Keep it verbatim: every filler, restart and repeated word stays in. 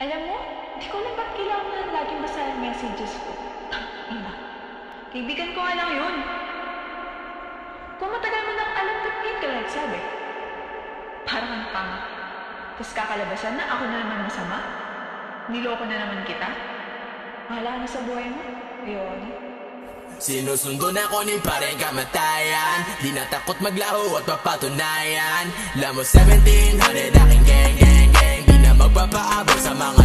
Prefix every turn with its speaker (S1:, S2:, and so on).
S1: Alam mo, di ko alam ba't kailangan mo na laging basa ang messages ko. Ina. Kaibigan ko nga lang yun. Kung matagal mo nang alam, ba't ngayon ka lang nagsabi? Parang ang tanga. Tapos kakalabasan na ako na naman masama? Niloko na naman kita? Mahala ka na sa buhay mo. Ayoko na.
S2: Sinusundo na ko ni pareng kamatayan. Di natakot maglaho at mapatunayan. Lamo seventeen hundred aking gang gang gang. Di na magpapaabot sa mga